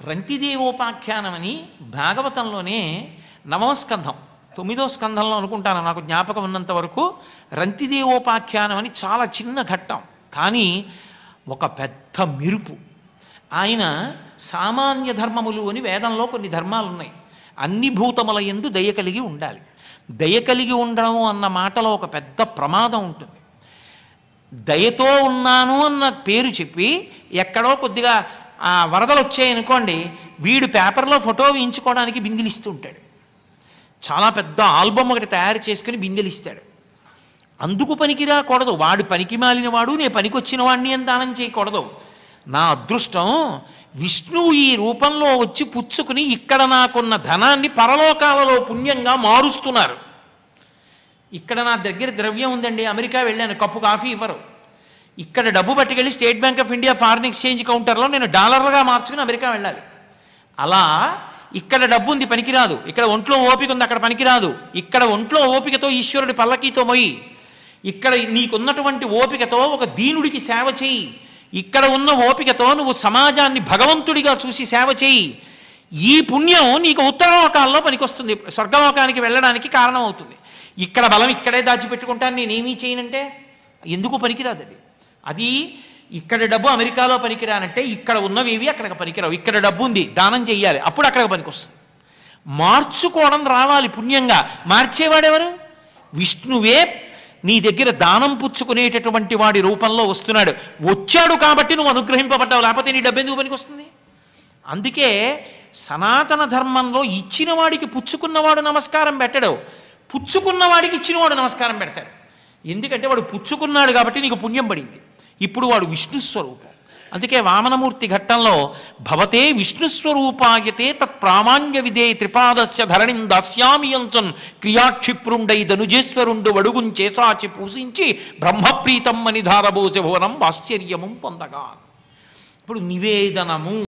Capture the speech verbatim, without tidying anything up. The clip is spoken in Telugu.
రంతిదేవోపాఖ్యానమని భాగవతంలోనే నవమ స్కంధం తొమ్మిదో స్కంధంలో అనుకుంటాను నాకు జ్ఞాపకం ఉన్నంత వరకు రంతిదేవోపాఖ్యానం అని చాలా చిన్న ఘట్టం, కానీ ఒక పెద్ద మెరుపు. ఆయన సామాన్య ధర్మములు అని వేదంలో కొన్ని ధర్మాలు ఉన్నాయి. అన్ని భూతముల యందు దయ కలిగి ఉండాలి. దయ కలిగి ఉండడం అన్న మాటలో ఒక పెద్ద ప్రమాదం ఉంటుంది. దయతో ఉన్నాను అన్న పేరు చెప్పి ఎక్కడో కొద్దిగా ఆ వరదలు వచ్చాయనుకోండి, వీడు పేపర్లో ఫోటో వేయించుకోవడానికి బిందెలిస్తూ ఉంటాడు. చాలా పెద్ద ఆల్బమ్ ఒకటి తయారు చేసుకుని బిందెలిస్తాడు. అందుకు పనికి రాకూడదు, వాడు పనికి మాలిన వాడు, నేను పనికొచ్చిన వాడిని అని దానం చేయకూడదు. నా అదృష్టం విష్ణువు ఈ రూపంలో వచ్చి పుచ్చుకుని ఇక్కడ నాకున్న ధనాన్ని పరలోకాలలో పుణ్యంగా మారుస్తున్నారు. ఇక్కడ నా దగ్గర ద్రవ్యం ఉందండి, అమెరికా వెళ్ళాను, కప్పు కాఫీ ఇవ్వరు. ఇక్కడ డబ్బు పట్టుకెళ్ళి State Bank of India foreign exchange కౌంటర్లో నేను డాలర్లుగా మార్చుకుని అమెరికా వెళ్ళాలి. అలా ఇక్కడ డబ్బు ఉంది పనికిరాదు, ఇక్కడ ఒంట్లో ఓపిక ఉంది అక్కడ పనికిరాదు. ఇక్కడ ఒంట్లో ఓపికతో ఈశ్వరుడి పల్లకీతో మొయ్యి, ఇక్కడ నీకున్నటువంటి ఓపికతో ఒక దీనుడికి సేవ చేయి, ఇక్కడ ఉన్న ఓపికతో నువ్వు సమాజాన్ని భగవంతుడిగా చూసి సేవ చేయి. ఈ పుణ్యం నీకు ఉత్తరలోకాల్లో పనికొస్తుంది, స్వర్గలోకానికి వెళ్ళడానికి కారణం అవుతుంది. ఇక్కడ బలం ఇక్కడే దాచిపెట్టుకుంటాను, నేనేమీ చేయనంటే ఎందుకు పనికిరాదు అది. అది ఇక్కడ డబ్బు అమెరికాలో పనికిరానంటే ఇక్కడ ఉన్నవేవి అక్కడికి పనికిరావు. ఇక్కడ డబ్బు ఉంది, దానం చెయ్యాలి, అప్పుడు అక్కడికి పనికొస్తుంది. మార్చుకోవడం రావాలి పుణ్యంగా. మార్చేవాడెవరు? విష్ణువే నీ దగ్గర దానం పుచ్చుకునేటటువంటి వాడి రూపంలో వస్తున్నాడు. వచ్చాడు కాబట్టి నువ్వు అనుగ్రహింపబడ్డావు, లేకపోతే నీ డబ్బు ఎందుకు పనికొస్తుంది? అందుకే సనాతన ధర్మంలో ఇచ్చిన వాడికి పుచ్చుకున్నవాడు నమస్కారం పెట్టడు, పుచ్చుకున్నవాడికి ఇచ్చినవాడు నమస్కారం పెడతాడు. ఎందుకంటే వాడు పుచ్చుకున్నాడు కాబట్టి నీకు పుణ్యం పడింది. ఇప్పుడు వాడు విష్ణుస్వరూపం. అందుకే వామనమూర్తి ఘట్టంలో భవతే విష్ణుస్వరూపాయతే తత్ ప్రామాణ్య విదే త్రిపాదస్య ధరణిం దాస్యామియంచన్ క్రియాక్షిప్రుండై ధనుజేశ్వరుండు వడుగుం చేసాచి పూజించి బ్రహ్మప్రీతం అని ధారబోసే భువనం ఆశ్చర్యము పొందగా. ఇప్పుడు నివేదనము